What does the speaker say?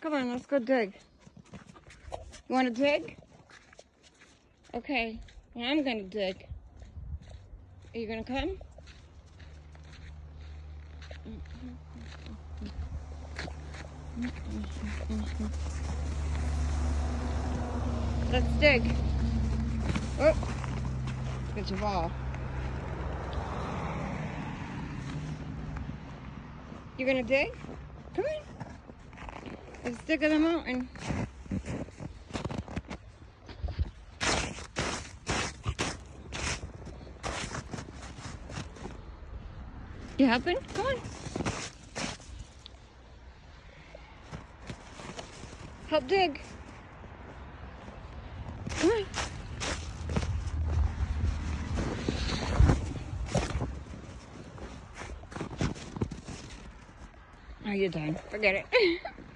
Come on, let's go dig. You want to dig? Okay, well, I'm going to dig. Are you going to come? Let's dig. Oh, get your ball. You gonna dig? Come on. Let's dig on the mountain. You helping? Come on. Help dig. Come on. Oh, you're done. Forget it.